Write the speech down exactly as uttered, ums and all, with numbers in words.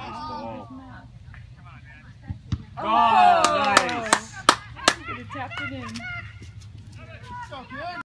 ball. Oh, Oh, nice. Could have tapped it in.